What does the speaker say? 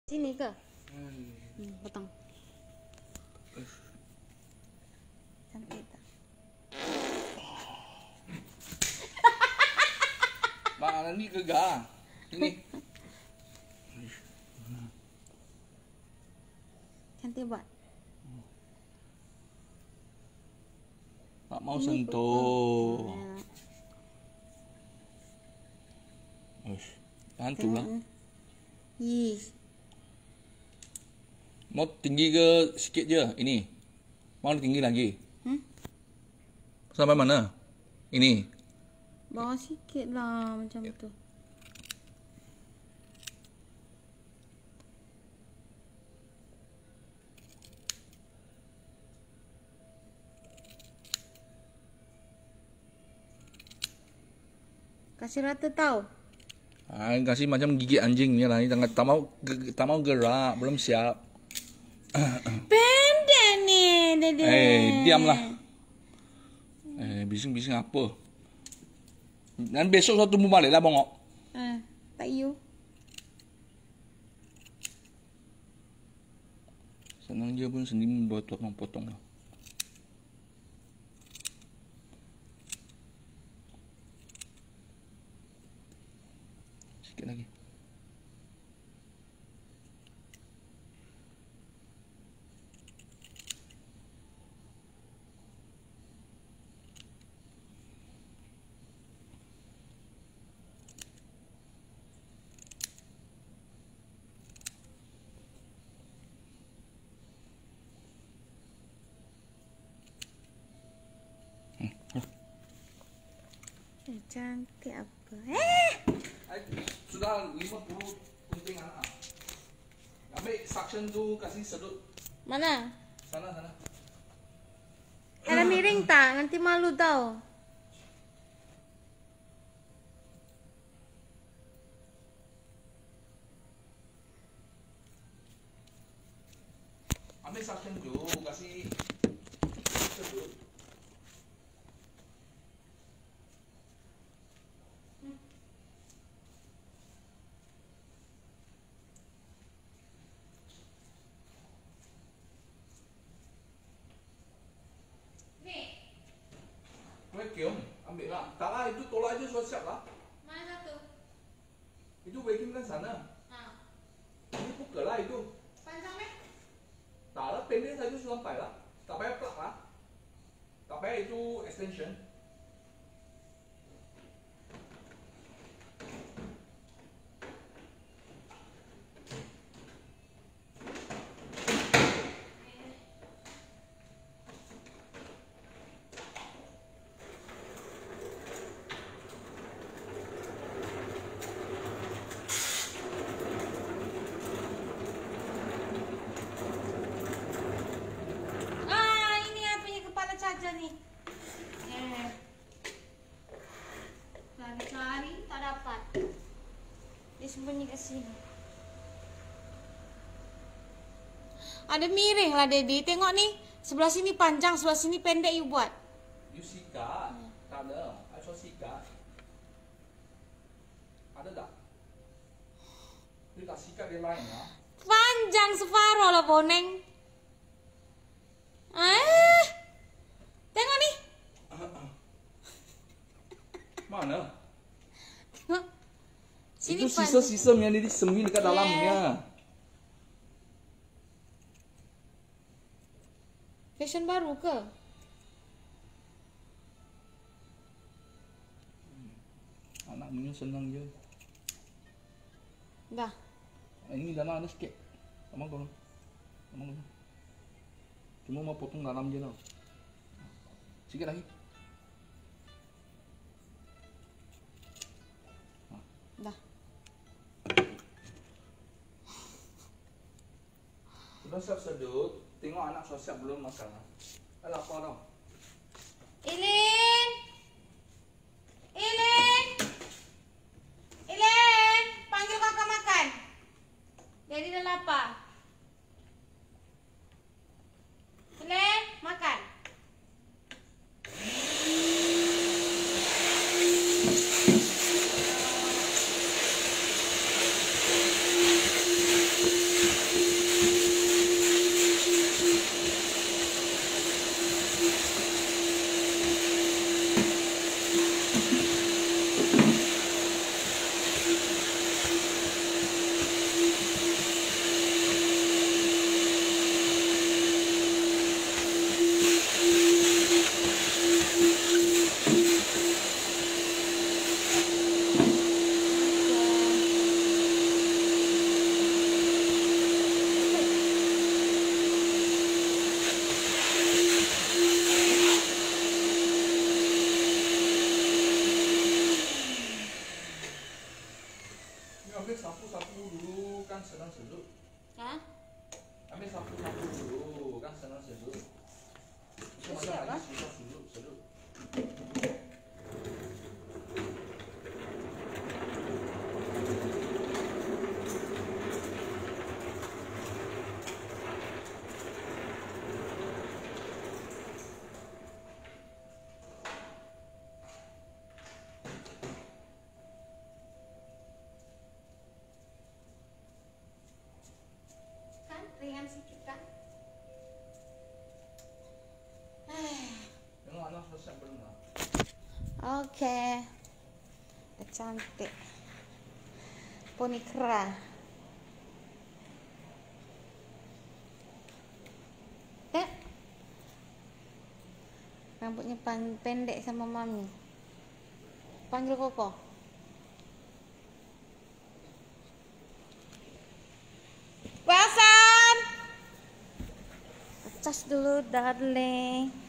Sini ke? Potong. Cantik tak? Mana ni gegah. Ini. Cantik buat. Tak mau sentuh. Hantu lah. Yes. Mau tinggi ke sikit je ini? Mau tinggi lagi? Sampai mana? Ini. Bawah sikit lah macam tu. Kasih rata tau. Kasih macam gigit anjing ni lah. Ni tak mau gerak, belum siap. Pendek ni, Dede. Diamlah. Bising-bising apa? Dan besok satu balik lah bongok. Tak you. Senang dia pun sendiri potong-potong lah. Sikit lagi. Cantik apa? Sudah 50 penting anak. Ambil suction tu kasih sedut. Mana? Sana. Ada miring tak? Nanti malu tau. Ambil suction tu kasih sedut. Vacuum, ambil lah. Tak lah, itu tolak aja sudah siap lah. Mana tu? Itu vacuum kan sana. Ini pukul lah itu. Panjang meh? Tak lah, pendek saja sudah sampai lah. Tak payah plug lah. Tak payah itu extension. Saja ni. Cari-cari tak dapat. Dia sembunyi kat sini. Ada miring lah Daddy. Tengok ni. Sebelah sini panjang, sebelah sini pendek you buat. You sikat. Tak ada. I saw sikat. Ada tak? You tak sikat dia lain lah. Panjang separuh lah boneng. Tengok ni. Mana? Tengok. Sini itu sisa-sisa yang dia disembunyi dekat dalamnya. Fashion baru ke? Anak punya senang je. Dah. Ini dalam ada sikit. Abang tolong. Cuma mau potong dalam je lah. Sikit lagi. Dah. Sudah siap sedut. Tengok anak sudah siap belum masalah. Alah apa tau? Ilin, panggil kakak makan. Jadi dah lapar. Ilin, makan. Hah? Ambil sapu-sapu dulu, kan sana seduh. Itu Siapa? lagi seduh. Kan ringan sedikit kan? Tengok anak selesai belum lah? Oke. Udah cantik. Poni kera. Rambutnya pendek sama mami. Panggil Koko. Wilson! Cas dulu, darling.